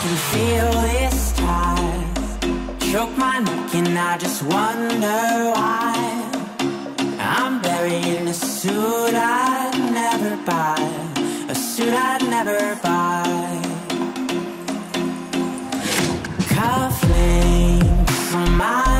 can feel this tide choke my neck and I just wonder why I'm buried in a suit I'd never buy, a suit I'd never buy. Cufflinks on my